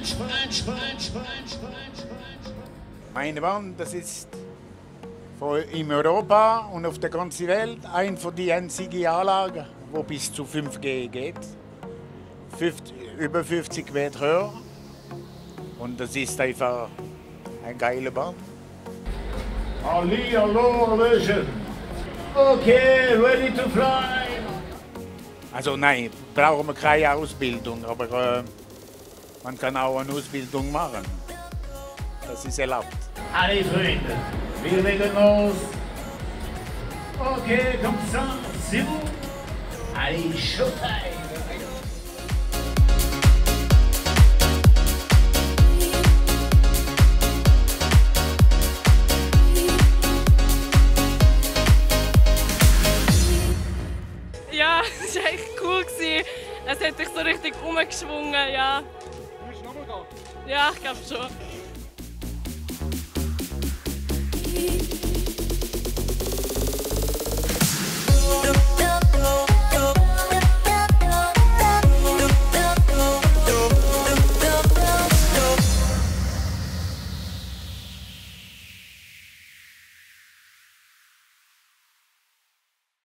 Meine Bahn, das ist in Europa und auf der ganzen Welt eine von den einzigen Anlagen, die bis zu 5G geht. Über 50 Meter höher. Und das ist einfach eine geile Bahn. Ali, hallo, Hallöchen. Okay, ready to fly. Also nein, brauchen wir keine Ausbildung, aber man kann auch eine Ausbildung machen. Das ist erlaubt. Alle Freunde, wir legen los. Okay, kommt zusammen. Sieben. Alle Showtime. Ja, es war echt cool. Es hat sich so richtig umgeschwungen, ja. Willst du nochmal gehen? Ja, ich glaube schon.